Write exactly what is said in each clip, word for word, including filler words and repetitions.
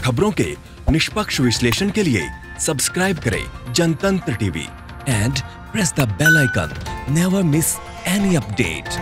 खबरों के निष्पक्ष विश्लेषण के लिए सब्सक्राइब करें Jantantra TV and press the bell icon. Never miss any update.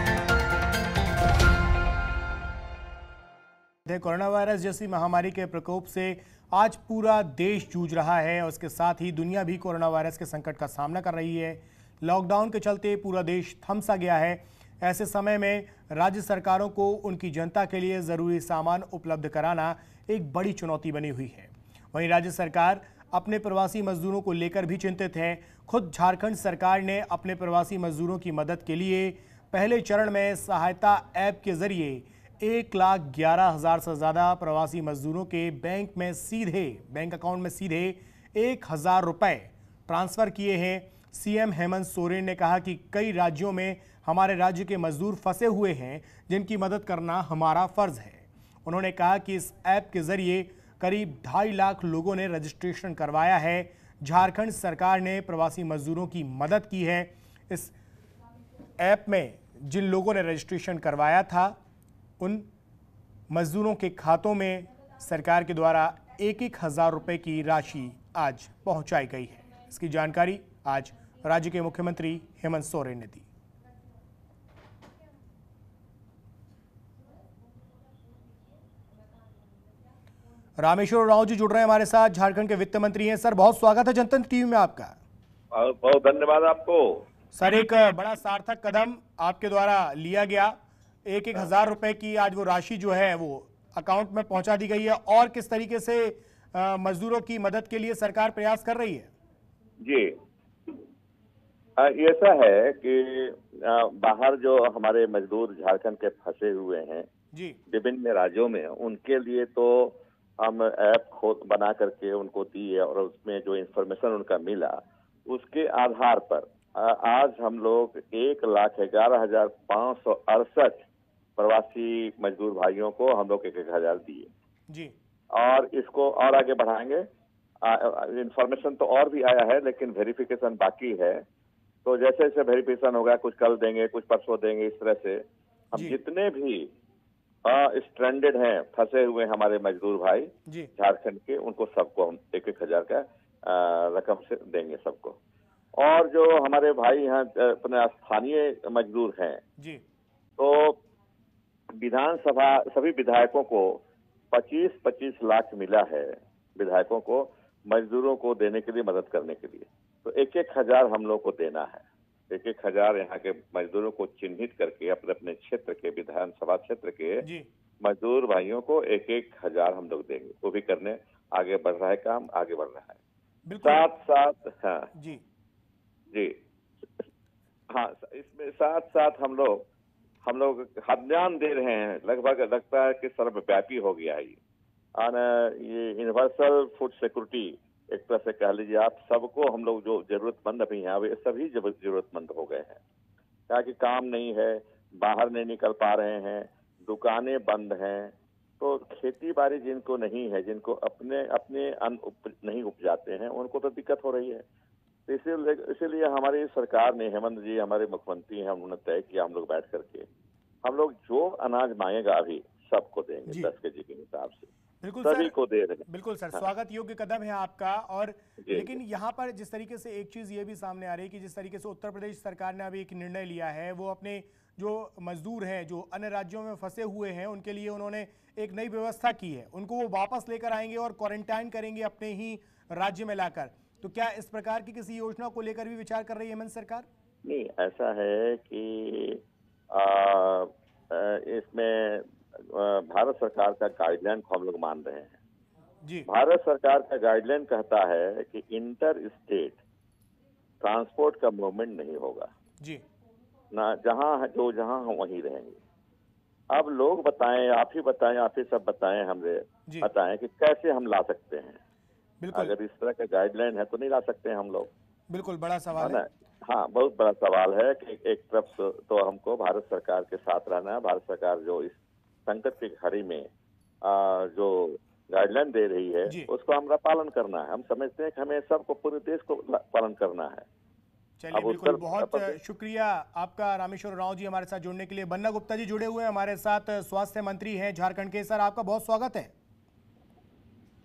Corona virus जैसी महामारी के प्रकोप से आज पूरा देश जूझ रहा है और उसके साथ ही दुनिया भी कोरोना वायरस के संकट का सामना कर रही है। लॉकडाउन के चलते पूरा देश थम सा गया है। ऐसे समय में राज्य सरकारों को उनकी जनता के लिए ज़रूरी सामान उपलब्ध कराना एक बड़ी चुनौती बनी हुई है। वहीं राज्य सरकार अपने प्रवासी मजदूरों को लेकर भी चिंतित है। खुद झारखंड सरकार ने अपने प्रवासी मजदूरों की मदद के लिए पहले चरण में सहायता ऐप के जरिए एक लाख ग्यारह हजार से ज़्यादा प्रवासी मजदूरों के बैंक में सीधे बैंक अकाउंट में सीधे एक हजार रुपये ट्रांसफ़र किए हैं। सीएम हेमंत सोरेन ने कहा कि कई राज्यों में हमारे राज्य के मजदूर फंसे हुए हैं जिनकी मदद करना हमारा फ़र्ज़ है। उन्होंने कहा कि इस ऐप के ज़रिए करीब ढाई लाख लोगों ने रजिस्ट्रेशन करवाया है। झारखंड सरकार ने प्रवासी मजदूरों की मदद की है। इस ऐप में जिन लोगों ने रजिस्ट्रेशन करवाया था उन मजदूरों के खातों में सरकार के द्वारा एक एक हज़ार रुपये की राशि आज पहुंचाई गई है। इसकी जानकारी आज राज्य के मुख्यमंत्री हेमंत सोरेन ने दी। रामेश्वर राव जी जुड़ रहे हैं हमारे साथ, झारखंड के वित्त मंत्री हैं। सर, बहुत स्वागत है जनतंत्र टीवी में आपका। बहुत धन्यवाद आपको। सर, एक बड़ा सार्थक कदम आपके द्वारा लिया गया। एक एक हजार रुपए की आज वो राशि जो है वो अकाउंट में पहुंचा दी गई है। और किस तरीके से मजदूरों की मदद के लिए सरकार प्रयास कर रही है? जी, ऐसा है कि बाहर जो हमारे मजदूर झारखंड के फंसे हुए हैं जी विभिन्न राज्यों में, उनके लिए तो हम ऐप खोद बना करके उनको दिए और उसमें जो इंफॉर्मेशन उनका मिला उसके आधार पर आज हम लोग एक लाख ग्यारह हजार पाँच सौ अड़सठ प्रवासी मजदूर भाइयों को हम लोग एक एक हजार दिए जी। और इसको और आगे बढ़ाएंगे। इंफॉर्मेशन तो और भी आया है लेकिन वेरिफिकेशन बाकी है। तो जैसे जैसे वेरिफिकेशन होगा, कुछ कल देंगे, कुछ परसों देंगे, इस तरह से हम जितने भी स्ट्रैंडेड हैं, फंसे हुए हमारे मजदूर भाई झारखंड के, उनको सबको हम एक एक हजार का रकम से देंगे सबको। और जो हमारे भाई यहाँ अपने स्थानीय मजदूर हैं जी, तो विधानसभा सभी विधायकों को पच्चीस पच्चीस लाख मिला है विधायकों को मजदूरों को देने के लिए, मदद करने के लिए। तो एक एक हजार हम लोग को देना है। एक एक हजार यहाँ के मजदूरों को चिन्हित करके अपने अपने क्षेत्र के विधानसभा क्षेत्र के जी। मजदूर भाइयों को एक एक हजार हम लोग देंगे। वो भी करने आगे बढ़ रहा है, काम आगे बढ़ रहा है। साथ साथ हाँ जी जी हाँ इसमें साथ साथ हम लोग हम लोग खाद्यान्न दे रहे हैं। लगभग लगता है कि सर्वव्यापी हो गया है ये। और ये यूनिवर्सल फूड सिक्योरिटी एक तरह से कह लीजिए आप, सबको हम लोग जो जरूरतमंद अभी हैं वे सभी जरूरतमंद हो गए हैं। ताकि काम नहीं है, बाहर नहीं निकल पा रहे हैं, दुकानें बंद हैं, तो खेती बाड़ी जिनको नहीं है, जिनको अपने अपने अन्न उप, नहीं उपजाते हैं, उनको तो दिक्कत हो रही है। इसीलिए इसीलिए हमारी सरकार ने, हेमंत जी हमारे मुख्यमंत्री हैं, उन्होंने तय किया हम लोग बैठ करके हम लोग जो अनाज मांगेगा अभी सबको देंगे दस के जी के हिसाब से। बिल्कुल सभी सर, को दे रहे हैं। बिल्कुल सर, हाँ। स्वागत योग्य कदम है आपका। और लेकिन यहाँ पर जिस तरीके से एक चीज ये भी सामने आ रही है कि जिस तरीके से उत्तर प्रदेश सरकार ने अभी एक निर्णय लिया है, वो अपने जो मजदूर हैं जो अन्य राज्यों में फंसे हुए हैं उनके लिए उन्होंने एक नई व्यवस्था की है। उनको वो वापस लेकर आएंगे और क्वारंटाइन करेंगे अपने ही राज्य में लाकर। तो क्या इस प्रकार की किसी योजना को लेकर भी विचार कर रही है हेमंत सरकार? नहीं, ऐसा है कि आ, इसमें भारत सरकार का गाइडलाइन को हम लोग मान रहे हैं जी। भारत सरकार का गाइडलाइन कहता है कि इंटर स्टेट ट्रांसपोर्ट का मूवमेंट नहीं होगा जी, ना जहां जो जहां हम वहीं रहेंगे। अब लोग बताएं, आप ही बताएं, आप ही सब बताएं, हमें बताएं कि कैसे हम ला सकते हैं। अगर इस तरह का गाइडलाइन है तो नहीं ला सकते हम लोग। बिल्कुल बड़ा सवाल है, है। हाँ, बहुत बड़ा सवाल है कि एक तरफ तो हमको भारत सरकार के साथ रहना है। भारत सरकार जो इस संकट की घड़ी में आ, जो गाइडलाइन दे रही है उसको हमारा पालन करना है। हम समझते हैं कि हमें सबको, पूरे देश को पालन करना है। चलिए, बिल्कुल, बहुत शुक्रिया आपका रामेश्वर राव जी हमारे साथ जुड़ने के लिए। बन्ना गुप्ता जी जुड़े हुए हैं हमारे साथ, स्वास्थ्य मंत्री हैं झारखंड के। सर, आपका बहुत स्वागत है।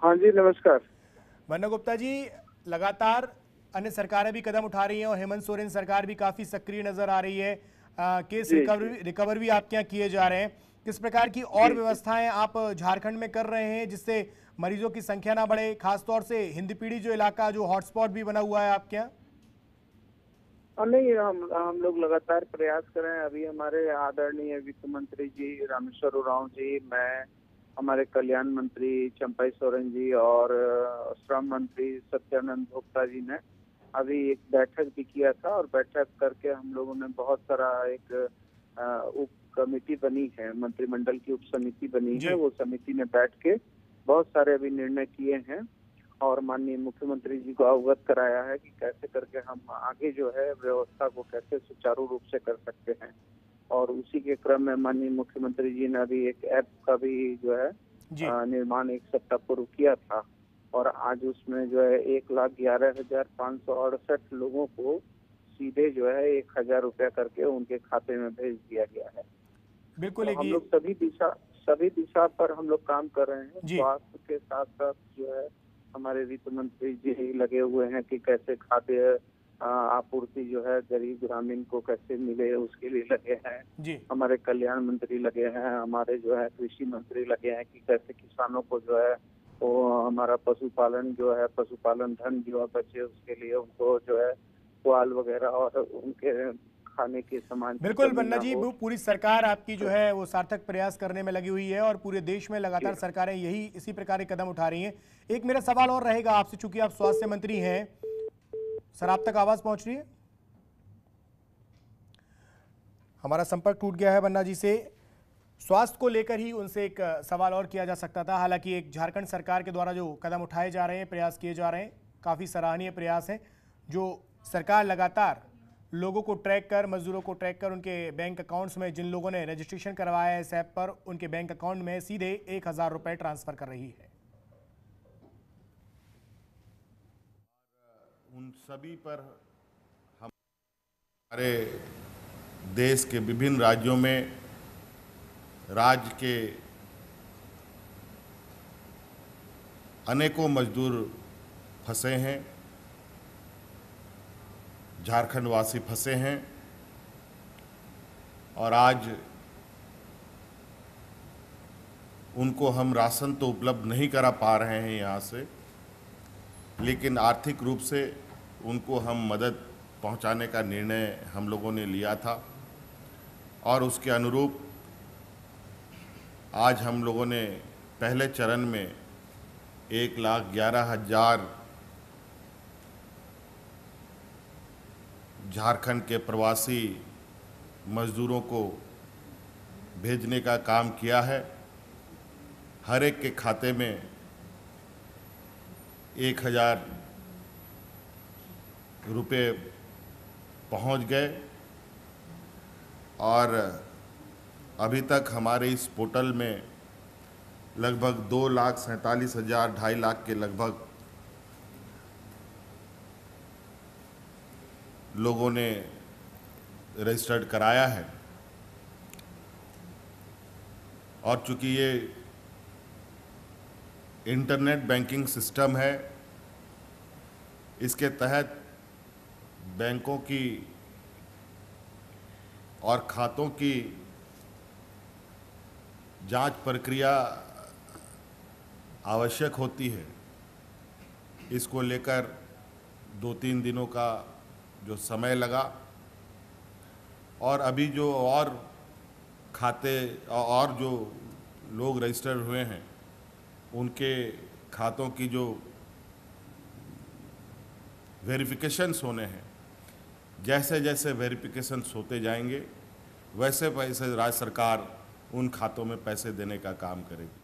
हाँ जी, नमस्कार। वन्ना गुप्ता जी, लगातार अन्य सरकारें भी कदम उठा रही हैं और हेमंत सोरेन सरकार भी काफी सक्रिय नजर आ रही है। आ, केस रिकवरी रिकवर भी आपके यहाँ किए जा रहे हैं। किस प्रकार की और व्यवस्थाएं आप झारखंड में कर रहे हैं जिससे मरीजों की संख्या ना बढ़े, खासतौर से हिंदपीढ़ी जो इलाका जो हॉटस्पॉट भी बना हुआ है आपके यहाँ? नहीं, हम हम लोग लगातार प्रयास कर रहे हैं। अभी हमारे आदरणीय वित्त मंत्री जी रामेश्वर उरांव जी, मैं, हमारे कल्याण मंत्री चंपई सोरेन जी और श्रम मंत्री सत्यानंद भोक्ता जी ने अभी एक बैठक भी किया था और बैठक करके हम लोगों ने बहुत सारा एक उप कमेटी बनी है, मंत्रिमंडल की उप समिति बनी है। वो समिति ने बैठ के बहुत सारे अभी निर्णय किए हैं और माननीय मुख्यमंत्री जी को अवगत कराया है कि कैसे करके हम आगे जो है व्यवस्था को कैसे सुचारू रूप से कर सकते हैं। और उसी के क्रम में माननीय मुख्यमंत्री जी ने अभी एक ऐप का भी जो है निर्माण एक सप्ताह पूर्व किया था और आज उसमें जो है एक लाख ग्यारह हजार पाँच सौ अड़सठ लोगों को सीधे जो है एक हजार रुपया करके उनके खाते में भेज दिया गया है। बिल्कुल, तो हम लोग सभी दिशा सभी दिशा पर हम लोग काम कर रहे हैं। स्वास्थ्य के साथ साथ जो है हमारे वित्त मंत्री जी लगे हुए हैं कि कैसे खाद्य आपूर्ति जो है गरीब ग्रामीण को कैसे मिले, उसके लिए लगे हैं। हमारे कल्याण मंत्री लगे हैं, हमारे जो है कृषि मंत्री लगे हैं कि कैसे किसानों को जो है वो हमारा पशुपालन जो है पशुपालन धन जो बचे उसके लिए उनको जो है पुआल वगैरह और उनके खाने के सामान। बिल्कुल वन्ना जी, पूरी सरकार आपकी जो है वो सार्थक प्रयास करने में लगी हुई है और पूरे देश में लगातार सरकारें यही इसी प्रकार के कदम उठा रही हैं। एक मेरा सवाल और रहेगा आपसे, चूंकि आप स्वास्थ्य मंत्री हैं। सर, आप तक आवाज पहुंच रही है? हमारा संपर्क टूट गया है वन्ना जी से। स्वास्थ्य को लेकर ही उनसे एक सवाल और किया जा सकता था। हालांकि एक झारखंड सरकार के द्वारा जो कदम उठाए जा रहे हैं, प्रयास किए जा रहे हैं, काफी सराहनीय प्रयास है। जो सरकार लगातार लोगों को ट्रैक कर, मजदूरों को ट्रैक कर उनके बैंक अकाउंट्स में, जिन लोगों ने रजिस्ट्रेशन करवाया है इस ऐप पर, उनके बैंक अकाउंट में सीधे एक हजार रुपए ट्रांसफर कर रही है। उन सभी पर हम हमारे देश के विभिन्न राज्यों में राज्य के अनेकों मजदूर फंसे हैं, झारखंड वासी फंसे हैं और आज उनको हम राशन तो उपलब्ध नहीं करा पा रहे हैं यहाँ से, लेकिन आर्थिक रूप से उनको हम मदद पहुँचाने का निर्णय हम लोगों ने लिया था और उसके अनुरूप आज हम लोगों ने पहले चरण में एक लाख ग्यारह हजार झारखंड के प्रवासी मजदूरों को भेजने का काम किया है। हर एक के खाते में एक हजार रुपये पहुंच गए और अभी तक हमारे इस पोर्टल में लगभग दो लाख सैंतालीस हजार ढाई लाख के लगभग लोगों ने रजिस्टर्ड कराया है और चूंकि ये इंटरनेट बैंकिंग सिस्टम है, इसके तहत बैंकों की और खातों की जांच प्रक्रिया आवश्यक होती है। इसको लेकर दो तीन दिनों का जो समय लगा और अभी जो और खाते और जो लोग रजिस्टर हुए हैं उनके खातों की जो वेरिफिकेशंस होने हैं, जैसे जैसे वेरिफिकेशंस होते जाएंगे वैसे वैसे राज्य सरकार उन खातों में पैसे देने का काम करेगी।